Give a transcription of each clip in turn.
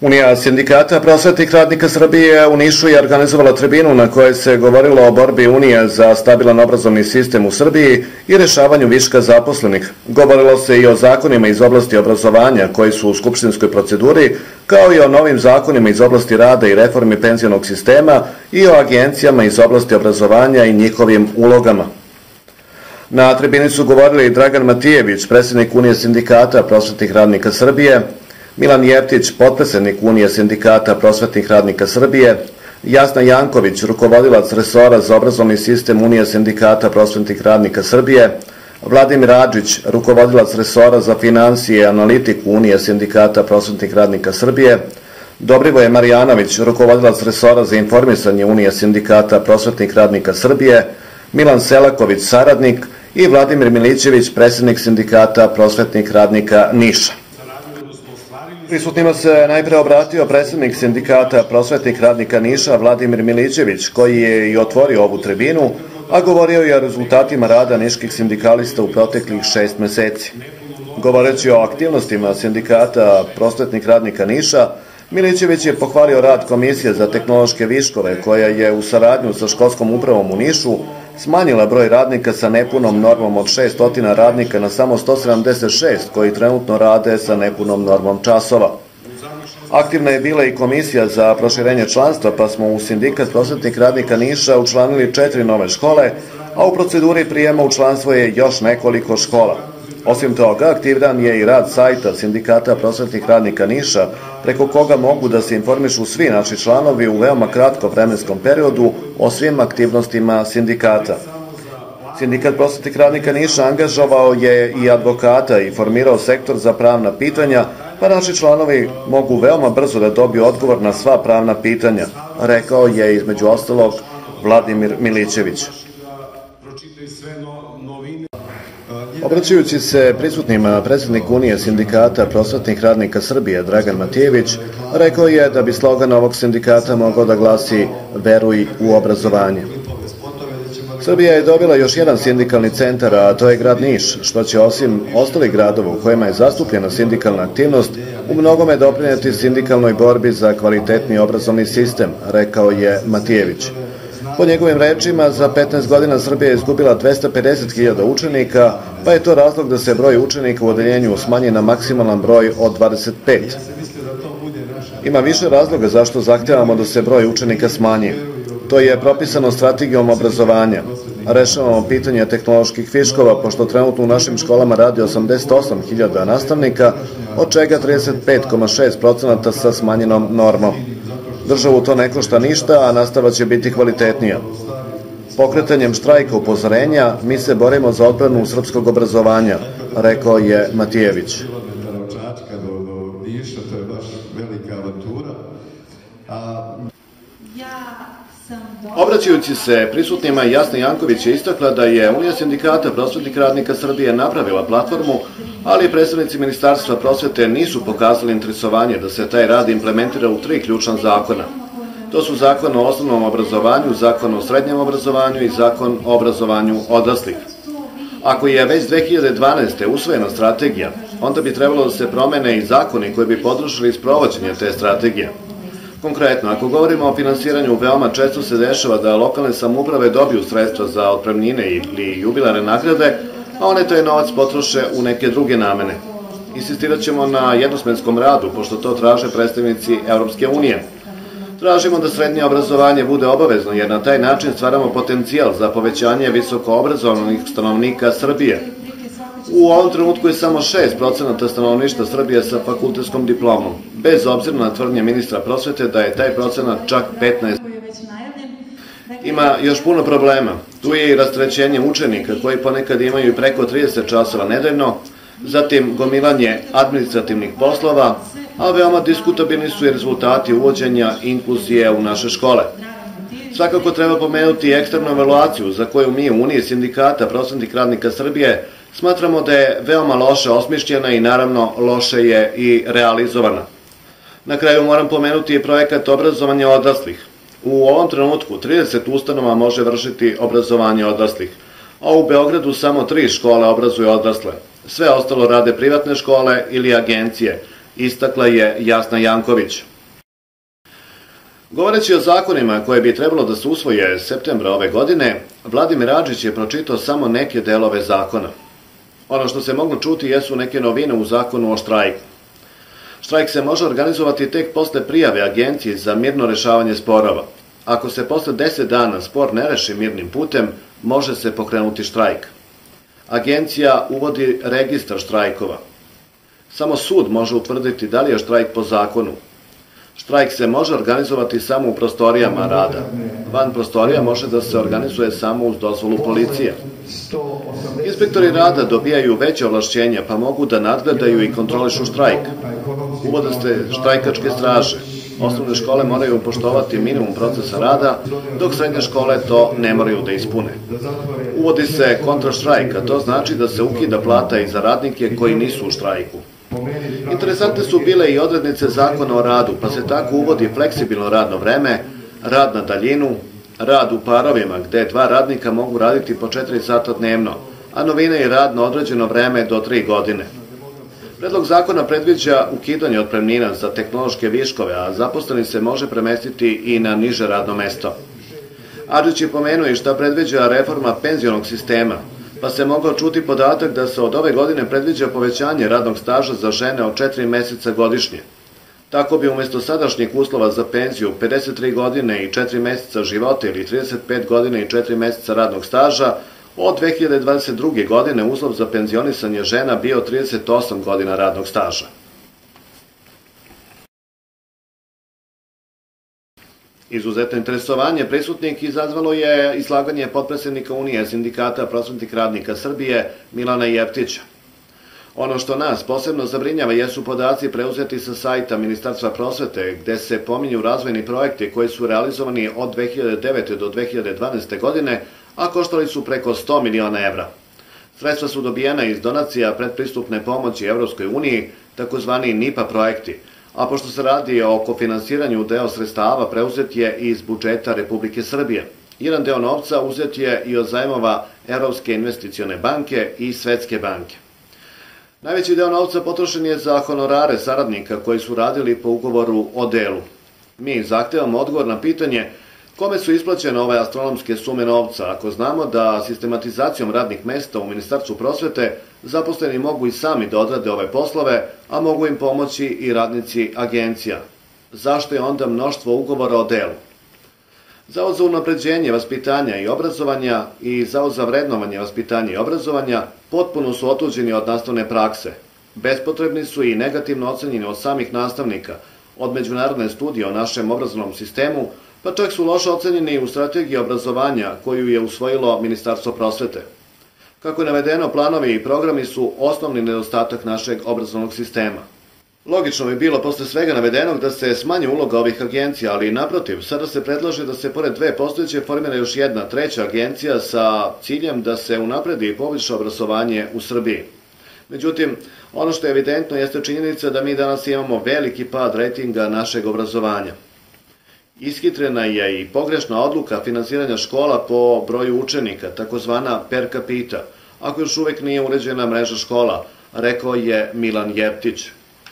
Unija sindikata prosvetnih radnika Srbije u Nišu je organizovala tribinu na kojoj se govorilo o borbi Unije za stabilan obrazovni sistem u Srbiji i rešavanju viška zaposlenih. Govorilo se i o zakonima iz oblasti obrazovanja koji su u skupštinskoj proceduri, kao i o novim zakonima iz oblasti rada i reformi penzionog sistema i o agencijama iz oblasti obrazovanja i njihovim ulogama. Na tribini su govorili Dragan Matijević, predsjednik Unije sindikata prosvetnih radnika Srbije, Milan Jeftić, potpredsednik Unije sindikata prosvetnih radnika Srbije, Jasna Janković, rukovodilac resora za obrazovni sistem Unije sindikata prosvetnih radnika Srbije, Vladimir Adžić, rukovodilac resora za finansije i analitiku Unije sindikata prosvetnih radnika Srbije, Dobrivoje Marjanović, rukovodilac resora za informisanje Unije sindikata prosvetnih radnika Srbije, Milan Selaković, saradnik i Vladimir Milićević, predsjednik sindikata prosvetnih radnika Niša. Prisutnima se najpre obratio predsjednik sindikata prosvetnih radnika Niša Vladimir Milićević, koji je i otvorio ovu tribinu, a govorio je o rezultatima rada niških sindikalista u proteklih 6 meseci. Govoreći o aktivnostima sindikata prosvetnih radnika Niša, Milićević je pohvalio rad Komisije za tehnološke viškove, koja je u saradnju sa školskom upravom u Nišu smanjila broj radnika sa nepunom normom od 600 radnika na samo 176 koji trenutno rade sa nepunom normom časova. Aktivna je bila i Komisija za proširenje članstva, pa smo u sindikat prosvetnih radnika Niša učlanili 4 nove škole, a u proceduri prijema u članstvo je još nekoliko škola. Osim toga, aktivan je i rad sajta sindikata prosvetnih radnika Niša, preko koga mogu da se informišu svi naši članovi u veoma kratkom vremenskom periodu o svim aktivnostima sindikata. Sindikat prosvetnih radnika Niša angažovao je i advokata i formirao sektor za pravna pitanja, pa naši članovi mogu veoma brzo da dobiju odgovor na sva pravna pitanja, rekao je između ostalog Vladimir Milićević. Obraćajući se prisutnima, predsjednik Unije sindikata prosvetnih radnika Srbije Dragan Matijević rekao je da bi slogan ovog sindikata mogao da glasi "Veruj u obrazovanje". Srbija je dobila još jedan sindikalni centar, a to je grad Niš, što će osim ostalih gradova u kojima je zastupljena sindikalna aktivnost u mnogome doprinijeti sindikalnoj borbi za kvalitetni obrazovni sistem, rekao je Matijević. Po njegovim rečima, za 15 godina Srbija je izgubila 250.000 učenika, pa je to razlog da se broj učenika u odeljenju smanji na maksimalan broj od 25. Ima više razloga zašto zahtevamo da se broj učenika smanji. To je propisano strategijom obrazovanja. Rešavamo pitanje tehnoloških viškova, pošto trenutno u našim školama radi 88.000 nastavnika, od čega 35,6% sa smanjenom normom. Državu to ne košta ništa, a nastava će biti kvalitetnija. Pokretanjem štrajka upozorenja mi se borimo za odbranu srpskog obrazovanja, rekao je Matijević. Obraćajući se prisutnima, Jasna Janković je istakla da je Unija sindikata prosvetnih radnika Srbije napravila platformu, ali predstavnici Ministarstva prosvete nisu pokazali interesovanje da se taj rad implementira u 3 ključna zakona. To su Zakon o osnovnom obrazovanju, Zakon o srednjem obrazovanju i Zakon o obrazovanju odraslih. Ako je već 2012. usvojena strategija, onda bi trebalo da se promene i zakoni koji bi podržali sprovođenje te strategije. Konkretno, ako govorimo o finansiranju, veoma često se dešava da lokalne samouprave dobiju sredstva za otpremnine ili jubilarne nagrade, a one taj novac potroše u neke druge namene. Insistirat ćemo na jednosmenskom radu, pošto to traže predstavnici Evropske unije. Tražimo da srednje obrazovanje bude obavezno, jer na taj način stvaramo potencijal za povećanje visokoobrazovanih stanovnika Srbije. U ovom trenutku je samo 6% stanovništva Srbije sa fakultetskom diplomom, bez obzira na tvrdnje ministra prosvete da je taj procenat čak 15%. Ima još puno problema. Tu je i rasterećenje učenika koji ponekad imaju i preko 30 časova nedeljno, zatim gomilanje administrativnih poslova, a veoma diskutabilni su i rezultati uvođenja inkluzije u naše škole. Svakako treba pomenuti i eksternu evaluaciju za koju mi u Uniji sindikata prosvetnih radnika Srbije smatramo da je veoma loše osmišljena i naravno loše je i realizovana. Na kraju moram pomenuti i projekat obrazovanja odraslih. U ovom trenutku 30 ustanova može vršiti obrazovanje odraslih, a u Beogradu samo 3 škole obrazuju odrasle. Sve ostalo rade privatne škole ili agencije, istakla je Jasna Janković. Govoreći o zakonima koje bi trebalo da se usvoje septembra ove godine, Vladimir Adžić je pročitao samo neke delove zakona. Ono što se moglo čuti jesu neke novine u zakonu o štrajku. Štrajk se može organizovati tek posle prijave Agenciji za mirno rešavanje sporova. Ako se posle 10 dana spor ne reši mirnim putem, može se pokrenuti štrajk. Agencija uvodi registar štrajkova. Samo sud može utvrditi da li je štrajk po zakonu. Štrajk se može organizovati samo u prostorijama rada. Van prostorija može da se organizuje samo uz dozvolu policije. Inspektori rada dobijaju veće ovlašćenja pa mogu da nadgledaju i kontrolišu štrajk. Uvode se štrajkačke straže. Osnovne škole moraju poštovati minimum procesa rada, dok srednje škole to ne moraju da ispune. Uvodi se kontraštrajk, a to znači da se ukida plata i za radnike koji nisu u štrajku. Interesantne su bile i odrednice zakona o radu, pa se tako uvodi fleksibilno radno vreme, rad na daljinu, rad u parovima gde 2 radnika mogu raditi po 4 sata dnevno, a novina je rad na određeno vreme do 3 godine. Predlog zakona predviđa ukidanje otpremnina za tehnološke viškove, a zaposleni se može premestiti i na niže radno mesto. Adžić je pomenuo i šta predviđa reforma penzionog sistema, pa se mogao čuti podatak da se od ove godine predviđa povećanje radnog staža za žene od 4 meseca godišnje. Tako bi umesto sadašnjih uslova za penziju 53 godine i 4 meseca života ili 35 godina i 4 meseca radnog staža, od 2022. godine uslov za penzionisanje žena bio 38 godina radnog staža. Izuzetno interesovanje prisutnih izazvalo je izlaganje potpredsednika Unije sindikata prosvetnih radnika Srbije Milana Jeftića. Ono što nas posebno zabrinjava jesu podaci preuzeti sa sajta Ministarstva prosvete, gde se pominju razvojni projekti koji su realizovani od 2009. do 2012. godine, a koštali su preko 100 miliona evra. Sredstva su dobijena iz donacija predpristupne pomoći Evropskoj uniji, takozvani NIPA projekti, a pošto se radi o kofinansiranju, deo sredstava preuzet je iz budžeta Republike Srbije. Jedan deo novca uzet je i od zajmova Evropske investicione banke i Svetske banke. Najveći deo novca potrošen je za honorare saradnika koji su radili po ugovoru o delu. Mi zahtevamo odgovor na pitanje kome su isplaćene ove astronomske sume novca, ako znamo da sistematizacijom radnih mesta u Ministarstvu prosvete zaposleni mogu i sami da odrade ove poslove, a mogu im pomoći i radnici agencija. Zašto je onda mnoštvo ugovora o delu? Zavod za unapređenje vaspitanja i obrazovanja i Zavod za vrednovanje vaspitanja i obrazovanja potpuno su otuđeni od nastavne prakse. Bespotrebni su i negativno ocenjeni od samih nastavnika, od međunarodne studije o našem obrazovnom sistemu, pa čak su loše ocenjeni u strategiji obrazovanja koju je usvojilo Ministarstvo prosvete. Kako je navedeno, planovi i programi su osnovni nedostatak našeg obrazovnog sistema. Logično bi bilo posle svega navedenog da se smanji uloga ovih agencija, ali naprotiv, sada se predlaže da se pored 2 postojeće formira još jedna, 3. agencija sa ciljem da se unapredi i poboljša obrazovanje u Srbiji. Međutim, ono što je evidentno jeste činjenica da mi danas imamo veliki pad rejtinga našeg obrazovanja. Ishitrena je i pogrešna odluka finansiranja škola po broju učenika, takozvana per capita, ako još uvek nije uređena mreža škola, rekao je Milan Jeftić.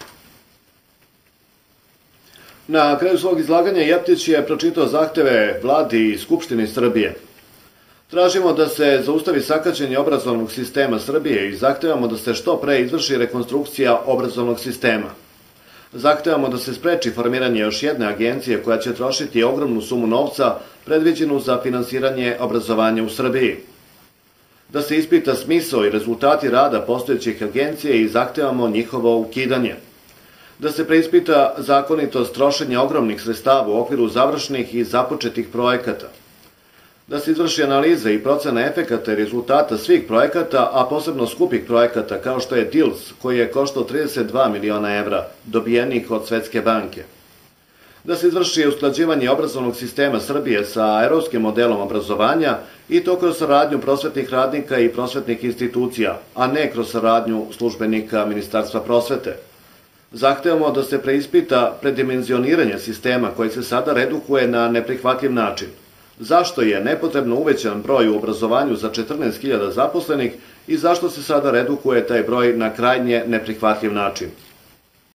Na kraju svog izlaganja Jeftić je pročitao zahteve Vladi i Skupštini Srbije. Tražimo da se zaustavi sakaćenje obrazovnog sistema Srbije i zahtevamo da se što pre izvrši rekonstrukcija obrazovnog sistema. Zahtevamo da se spreči formiranje još jedne agencije koja će trošiti ogromnu sumu novca predviđenu za finansiranje obrazovanja u Srbiji. Da se ispita smisao i rezultati rada postojećih agencija i zahtevamo njihovo ukidanje. Da se preispita zakonitost trošenja ogromnih sredstava u okviru završnih i započetih projekata. Da se izvrši analiza i procena efekata i rezultata svih projekata, a posebno skupih projekata kao što je DILS, koji je koštao 32 miliona evra, dobijenih od Svetske banke. Da se izvrši usklađivanje obrazovnog sistema Srbije sa evropskim modelom obrazovanja i to kroz saradnju prosvetnih radnika i prosvetnih institucija, a ne kroz saradnju službenika Ministarstva prosvete. Zahtevamo da se preispita predimenzioniranje sistema koji se sada redukuje na neprihvatljiv način. Zašto je nepotrebno uvećan broj u obrazovanju za 14.000 zaposlenih i zašto se sada redukuje taj broj na krajnje neprihvatljiv način?